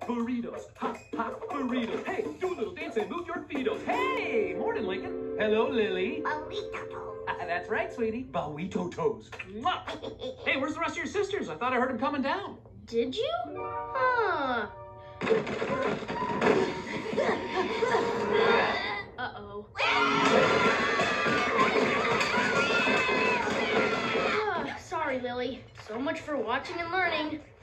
burritos. Hot, hot burritos. Hey, do a little dance and move your feetos. Hey, morning, Lincoln. Hello, Lily. Burrito toes. That's right, sweetie. Burrito toes. Mwah. Hey, where's the rest of your sisters? I thought I heard them coming down. Did you? Huh. Uh-oh. Sorry, Lily. So much for watching and learning.